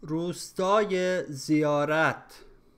روستای زیارت.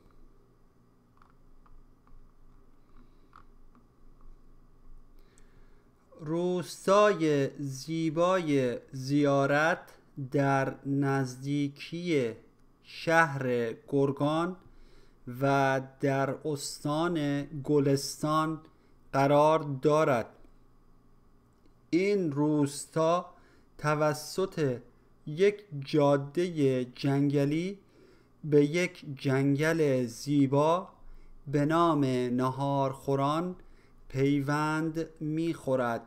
روستای زیبای زیارت در نزدیکی شهر گرگان و در استان گلستان قرار دارد. این روستا توسط یک جاده جنگلی به یک جنگل زیبا به نام نهارخوران پیوند می‌خورد.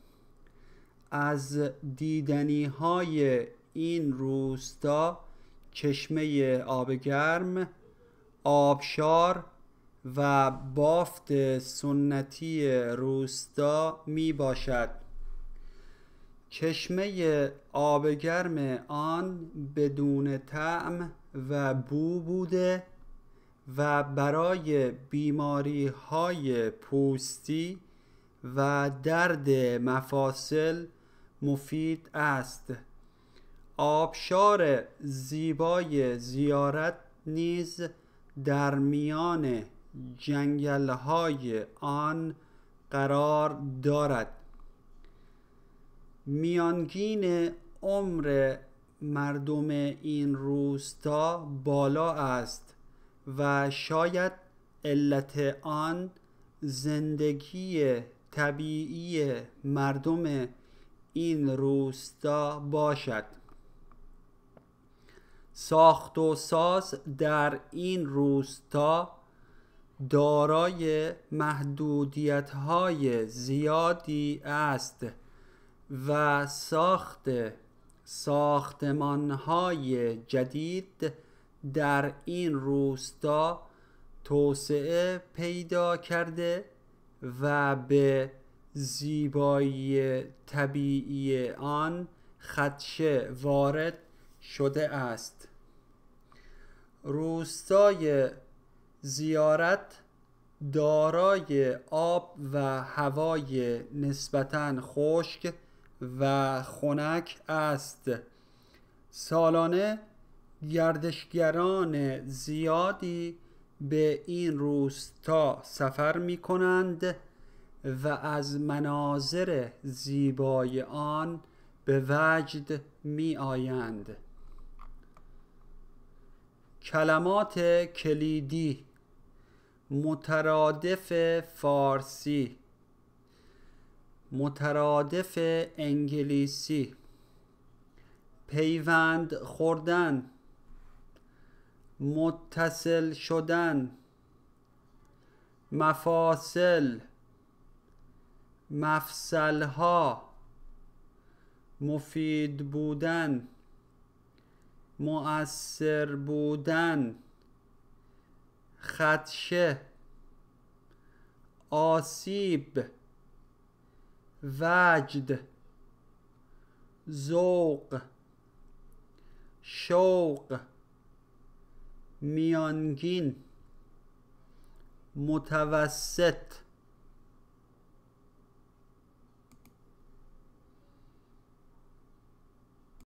از دیدنی های این روستا چشمه آب گرم، آبشار و بافت سنتی روستا می باشد. چشمه آب گرم آن بدون طعم و بو بوده و برای بیماری های پوستی و درد مفاصل مفید است. آبشار زیبای زیارت نیز در میان جنگل‌های آن قرار دارد. میانگین عمر مردم این روستا بالا است و شاید علت آن زندگی طبیعی مردم این روستا باشد. ساخت و ساز در این روستا دارای محدودیت‌های زیادی است و ساختمان‌های جدید در این روستا توسعه پیدا کرده و به زیبایی طبیعی آن خدشه وارد شده است. روستای زیارت دارای آب و هوای نسبتاً خشک و خنک است. سالانه گردشگران زیادی به این روستا سفر می کنند و از مناظر زیبای آن به وجد می آیند. کلمات کلیدی: مترادف فارسی، مترادف انگلیسی، پیوند خوردن، متصل شدن، مفاصل، مفصلها، مفید بودن، مؤثر بودن، خدشه، آسیب، وجد، ذوق، شوق، میانگین، متوسط،